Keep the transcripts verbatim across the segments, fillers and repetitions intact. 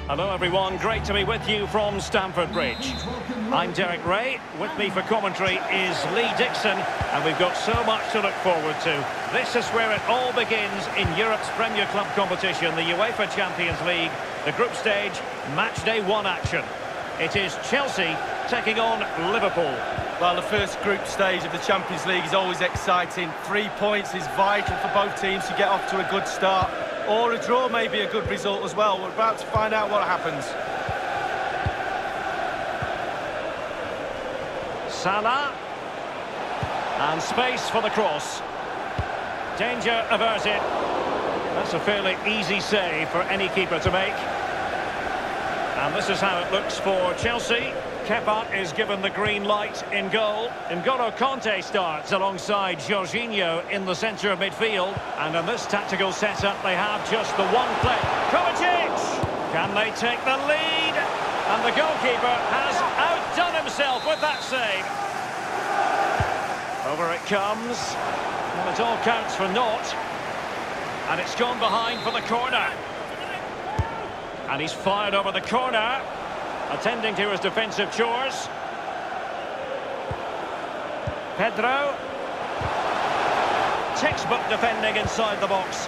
Hello everyone, great to be with you from Stamford Bridge. I'm Derek Ray, with me for commentary is Lee Dixon, and we've got so much to look forward to. This is where it all begins in Europe's Premier Club competition, the UEFA Champions League, the group stage, match day one action. It is Chelsea taking on Liverpool. Well, the first group stage of the Champions League is always exciting. Three points is vital for both teams to get off to a good start. Or a draw may be a good result as well. We're about to find out what happens. Salah. And space for the cross. Danger averted. That's a fairly easy save for any keeper to make. And this is how it looks for Chelsea. Kepa is given the green light in goal. N'Golo Kanté starts alongside Jorginho in the centre of midfield. And in this tactical setup, they have just the one play. Kovacic! Can they take the lead? And the goalkeeper has outdone himself with that save. Over it comes. And it all counts for naught. And it's gone behind for the corner. And he's fired over the corner, attending to his defensive chores. Pedro. Textbook defending inside the box.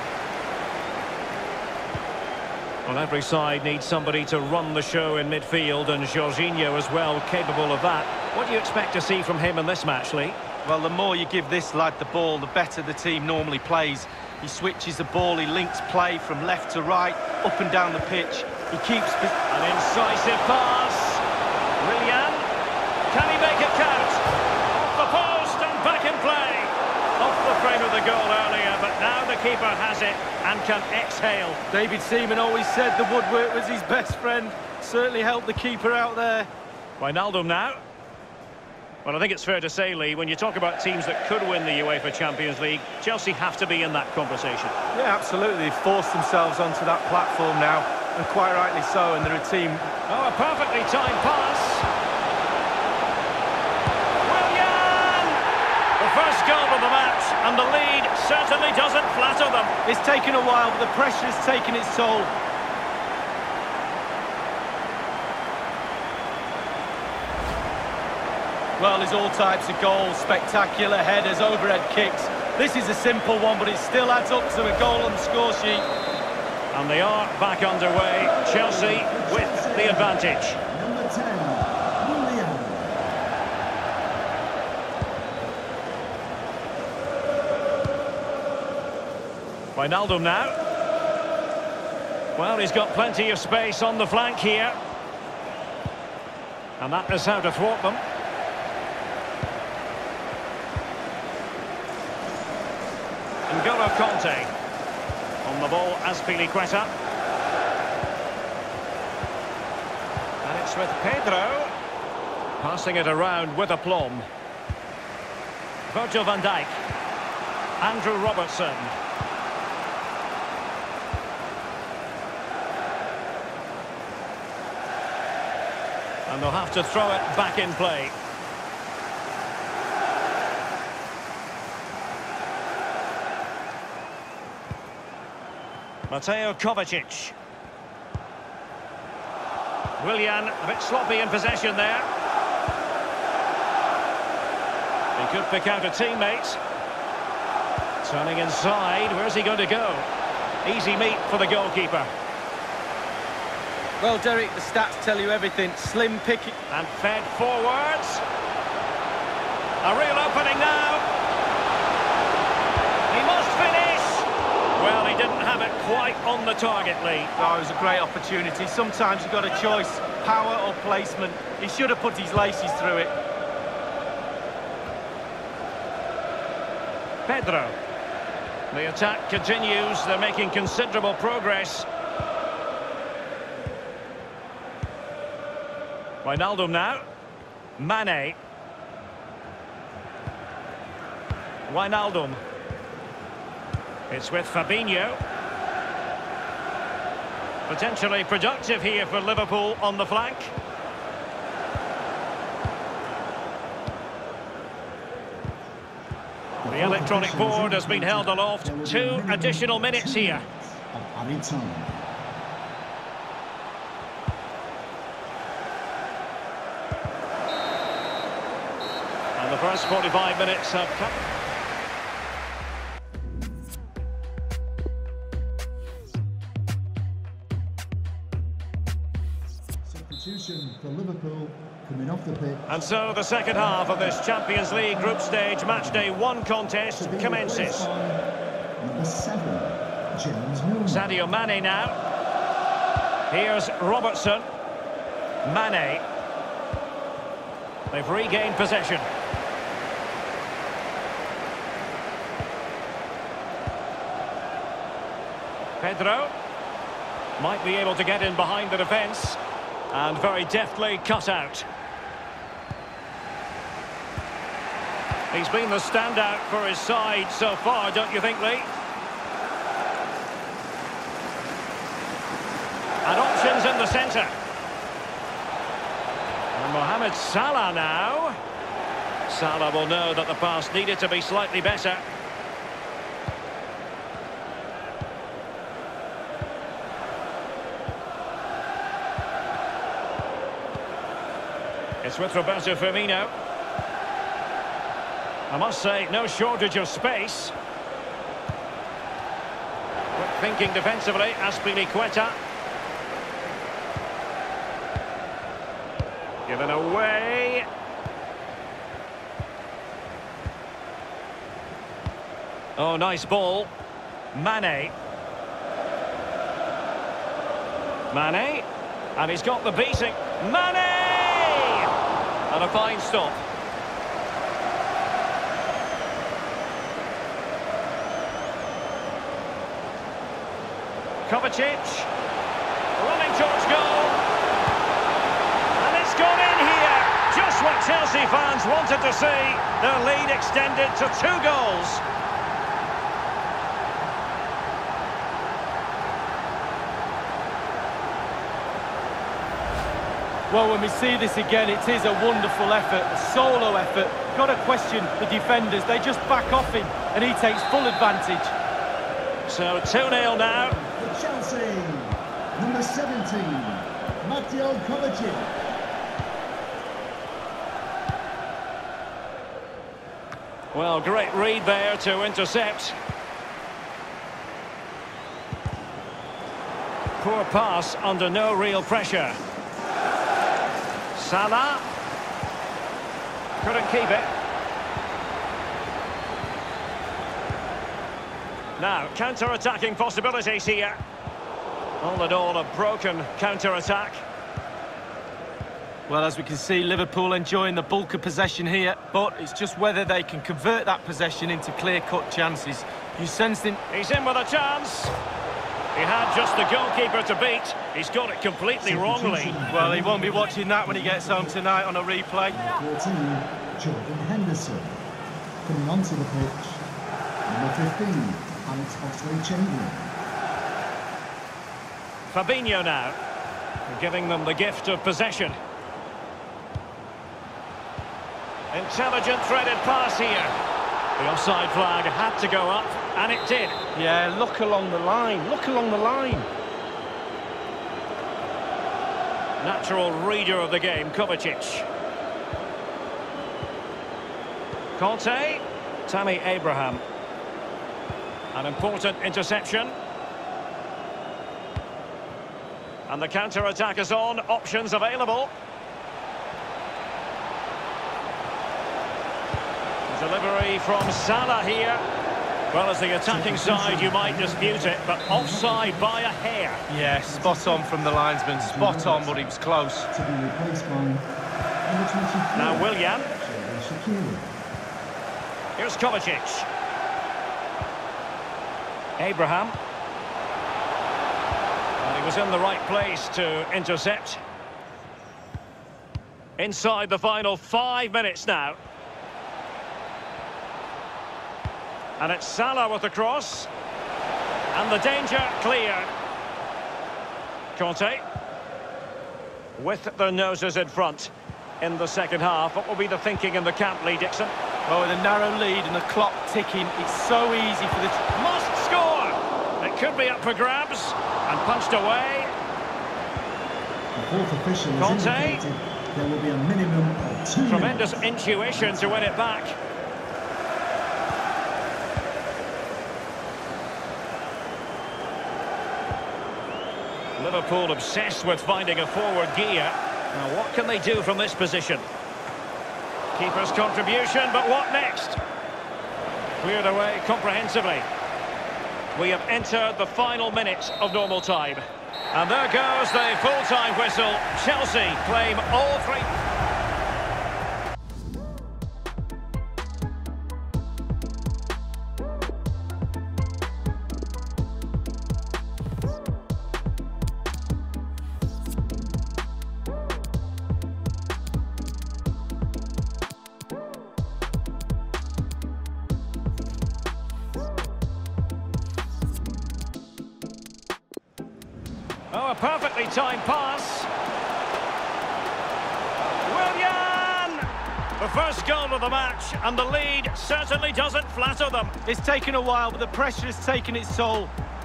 Well, every side needs somebody to run the show in midfield, and Jorginho as well capable of that. What do you expect to see from him in this match, Lee? Well, the more you give this lad the ball, the better the team normally plays. He switches the ball, he links play from left to right, up and down the pitch. He keeps... An incisive pass. Willian. Can he make it count? Off the post and back in play. Off the frame of the goal earlier, but now the keeper has it and can exhale. David Seaman always said the woodwork was his best friend. Certainly helped the keeper out there. Wijnaldum now. Well, I think it's fair to say, Lee, when you talk about teams that could win the UEFA Champions League, Chelsea have to be in that conversation. Yeah, absolutely. They've forced themselves onto that platform now, and quite rightly so, and they're a team... Oh, a perfectly timed pass. Willian! The first goal of the match, and the lead certainly doesn't flatter them. It's taken a while, but the pressure's taken its toll. Well, there's all types of goals, spectacular headers, overhead kicks. This is a simple one, but it still adds up to a goal on the score sheet. And they are back underway. Chelsea with the advantage. Number ten, Willian. Wijnaldum now. Well, he's got plenty of space on the flank here. And that is how to thwart them. N'Golo Kanté on the ball, Azpilicueta. And it's with Pedro. Passing it around with aplomb. Virgil van Dijk. Andrew Robertson. And they'll have to throw it back in play. Mateo Kovacic. Willian, a bit sloppy in possession there. He could pick out a teammate. Turning inside, where's he going to go? Easy meet for the goalkeeper. Well, Derek, the stats tell you everything. Slim picking. And fed forwards. A real opening now. He must finish. Well, he didn't have it quite on the target, Lee. Oh, it was a great opportunity. Sometimes you've got a choice, power or placement. He should have put his laces through it. Pedro. The attack continues. They're making considerable progress. Wijnaldum now. Mane. Wijnaldum. It's with Fabinho. Potentially productive here for Liverpool on the flank. The electronic board has been held aloft. Two additional minutes here. first forty-five minutes have come. Substitution for Liverpool coming off the pitch. And so the second half of this Champions League group stage match day one contest commences. Number seven, James Milner. Sadio Mane now. Here's Robertson. Mane. They've regained possession. Pedro might be able to get in behind the defence and very deftly cut out. He's been the standout for his side so far, don't you think, Lee? And options in the centre. And Mohamed Salah now. Salah will know that the pass needed to be slightly better. It's with Roberto Firmino. I must say, no shortage of space. Quick thinking defensively, Azpilicueta. Given away. Oh, nice ball. Mane. Mane. And he's got the beating. Mane! And a fine stop. Kovacic. Running towards goal. And it's gone in here. Just what Chelsea fans wanted to see. Their lead extended to two goals. Well, when we see this again, it is a wonderful effort, a solo effort. Got to question the defenders. They just back off him, and he takes full advantage. So two nil now. For Chelsea, number seventeen, Mateo Kovacic. Well, great read there to intercept. Poor pass under no real pressure. Salah couldn't keep it. Now, counter-attacking possibilities here. All in all, a broken counter-attack. Well, as we can see, Liverpool enjoying the bulk of possession here, but it's just whether they can convert that possession into clear-cut chances. You sensed him. He's in with a chance. He had just the goalkeeper to beat. He's got it completely wrongly. Well, he won't be watching that when he gets home tonight on a replay. fourteen, Jordan Henderson. Coming onto the pitch, number fifteen, Alex Oxlade-Chamberlain. Fabinho now, giving them the gift of possession. Intelligent threaded pass here. The offside flag had to go up, and it did. Yeah, look along the line, look along the line. Natural reader of the game, Kovacic. Conte, Tammy Abraham. An important interception. And the counter-attack is on, options available. Delivery from Salah here. Well, as the attacking side, you might dispute it, but offside by a hair. Yeah, spot on from the linesman. Spot on, but he was close. To be replaced by number twenty-four. Now Willian. Shaqiri. Here's Kovacic. Abraham. And he was in the right place to intercept. Inside the final five minutes now. And it's Salah with the cross. And the danger cleared. Conte. With their noses in front in the second half. What will be the thinking in the camp, Lee Dixon? Well, with a narrow lead and the clock ticking, it's so easy for the... Must score! It could be up for grabs. And punched away. fourth official has Conte. indicated there will be a minimum of two Tremendous minutes. intuition to win it back. Liverpool obsessed with finding a forward gear. Now, what can they do from this position? Keeper's contribution, but what next? Cleared away comprehensively. We have entered the final minutes of normal time. And there goes the full-time whistle. Chelsea claim all three. Oh, a perfectly timed pass. Willian! The first goal of the match, and the lead certainly doesn't flatter them. It's taken a while, but the pressure has taken its toll.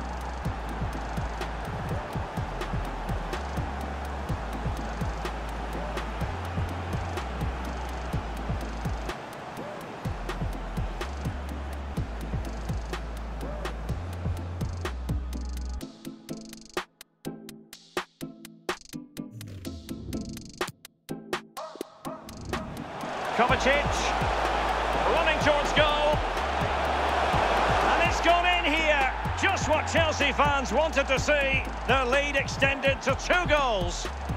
Kovacic, running towards goal. And it's gone in here. Just what Chelsea fans wanted to see. Their lead extended to two goals.